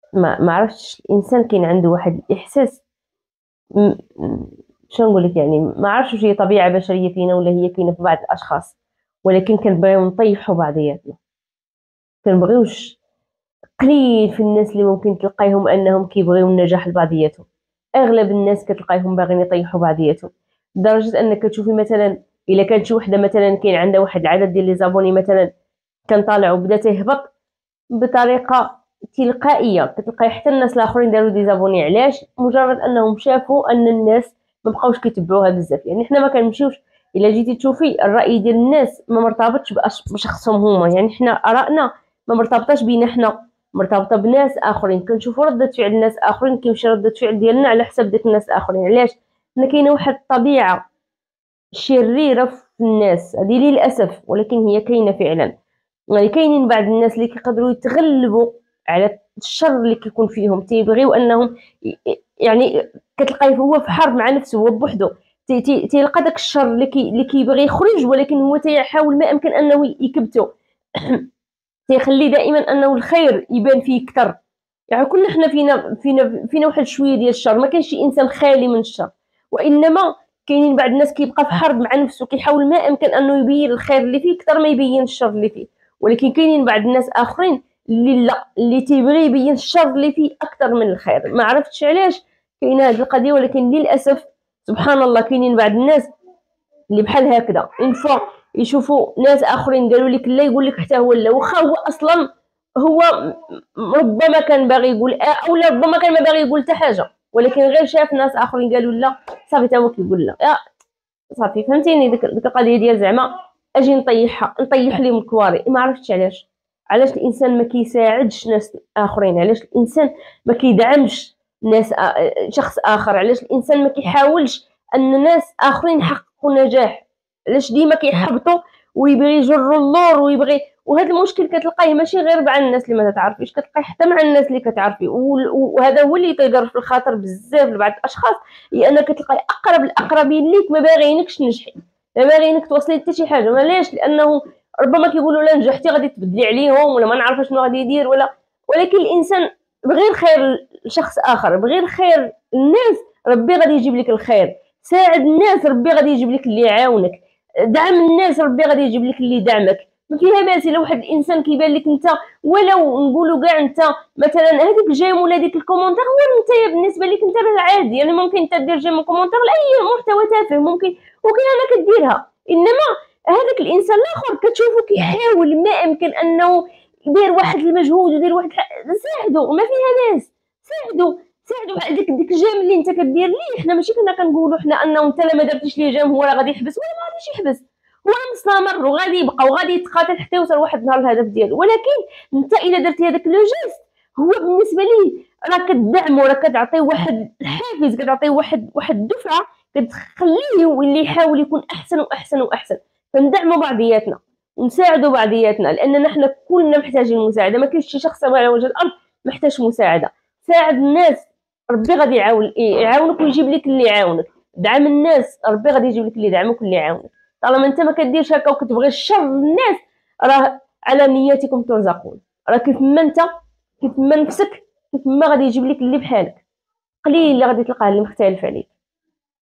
ما عرفتش الانسان كاين عنده واحد الاحساس. م- م- شنو نقول لك، يعني ما عرفتش واش هي طبيعه بشريه فينا ولا هي كاينه في بعض الاشخاص، ولكن كنبغيو نطيحوا بعضياتنا. كنبغيوش. قليل في الناس اللي ممكن تلقايهم انهم كيبغيو النجاح لبعضياتهم. اغلب الناس كتلقايهم باغيين يطيحوا بعضياتهم، لدرجه انك تشوفي مثلا الا كانت شي وحده مثلا كاين عندها واحد العدد ديال لي زابوني مثلا كان طالع وبدا تيهبط بطريقه تلقائيه، كتلقاي حتى الناس الاخرين داروا ديزابوني. علاش؟ مجرد انهم شافوا ان الناس ما بقاوش كيتبعوها بزاف. يعني حنا ما كنمشيوش، الا جيتي تشوفي الراي ديال الناس ما مرتبطش بشخصهم هما. يعني حنا ارائنا ما مرتبطاش بينا حنا، مرتبطه بناس اخرين. كنشوفوا رده فعل ناس اخرين كيمشي رده فعل ديالنا على حساب ديك الناس اخرين. علاش؟ حنا كاينه واحد الطبيعه شريره في الناس هذه للاسف، ولكن هي كاينه فعلا. يعني كاينين بعض الناس اللي كيقدروا يتغلبوا على الشر اللي كيكون فيهم، تيبغيو انهم يعني كتلقايه هو في حرب مع نفسه هو بوحدو. تيلقى داك الشر اللي كيبغي يخرج، ولكن هو تيحاول ما امكن انه يكبته. تيخلي دائما انه الخير يبان فيه اكثر. يعني كلنا حنا فينا واحد شويه ديال الشر، ما كاينش شي انسان خالي من الشر، وانما كاينين بعض الناس كيبقى في حرب مع نفسه، كيحاول ما امكن انه يبين الخير اللي فيه اكثر ما يبين الشر اللي فيه. ولكن كاينين بعض الناس اخرين اللي لا، اللي تيبغي يبين الشر اللي فيه اكثر من الخير. ما عرفتش علاش كاينه هذه القضيه، ولكن للاسف سبحان الله كاينين بعض الناس اللي بحال هكذا. اون فوا يشوفوا ناس اخرين قالوا لك لا، يقول لك حتى هو لا، واخا هو اصلا هو ربما كان باغي يقول او لا، ربما كان ما باغي يقول حتى حاجه، ولكن غير شاف ناس اخرين قالوا لا، صافي حتى هو كيقول لا. صافي فهمتيني ديك القضيه ديال زعما اجي نطيح لهم الكواري. ما عرفتش علاش الانسان ما كيساعدش ناس اخرين، علاش الانسان ما كيدعمش ناس شخص اخر، علاش الانسان ما كيحاولش ان ناس اخرين يحققوا نجاح، علاش ديما كيحبطوا ويبغي يجروا اللور ويبغي. وهذا المشكل كتلقاه ماشي غير مع الناس اللي ما تعرفيش، كتلقاه حتى مع الناس اللي كتعرفي. وهذا هو اللي يطير في الخاطر بزاف لبعض الاشخاص، هي انك تلقاي اقرب الاقربين ليك ما باغيينكش تنجحي، ما باغيينك توصلي حتى شي حاجه. علاش؟ لانه ربما كيقولوا لا نجحتي غادي تبدلي عليهم ولا ما نعرف شنو غادي يدير ولا. ولكن الانسان بغير خير لشخص اخر، بغير خير الناس، ربي غادي يجيب لك الخير. ساعد الناس، ربي غادي يجيب لك اللي يعاونك. دعم الناس، ربي غادي يجيب لك اللي يدعمك. ما فيها باس الا واحد الانسان كيبان لك انت، ولو نقولوا كاع انت مثلا هذيك الجيم ولا ديك الكومونتير هو انت بالنسبه لك انت عادي، يعني ممكن انت دير جيم كومونتير لاي محتوى تافه ممكن، وكاين انا كديرها. انما هذاك الانسان الاخر كتشوفه كيحاول ما امكن انه يدير واحد المجهود ويدير واحد ساعدوا، ما فيها ناس. ساعدوا ديك الجيم اللي انت كدير ليه. حنا ماشي كنا كنقولوا حنا انه انت لا ما درتيش ليه جيم هو راه غادي يحبس، ولا ما غاديش يحبس، هو مستمر وغادي يبقى وغادي يتقاتل حتى يوصل واحد النهار الهدف ديالو. ولكن انت الا درتي هذاك لو جيست، هو بالنسبه ليه راه كتدعمو، راه كتعطيه واحد الحافز، كتعطيه واحد الدفعه كتخليه يولي يحاول يكون احسن واحسن واحسن. فندعموا بعضياتنا ونساعدوا بعضياتنا، لاننا حنا كلنا محتاجين مساعده. ما كاينش شي شخص على وجه الارض محتاج مساعده. ساعد الناس، ربي غادي يعاونك ويجيب لك اللي يعاونك. دعم الناس، ربي غادي يجيب لك اللي يدعمك واللي يعاونك. طالما انت ما كديرش هكا وكتبغي الشر للناس، راه على نياتكم ترزقون. راه كيف ما انت، كيف ما نفسك، كيف ما غادي يجيب لك اللي بحالك. قليل اللي غادي تلقاه اللي مختلف عليك.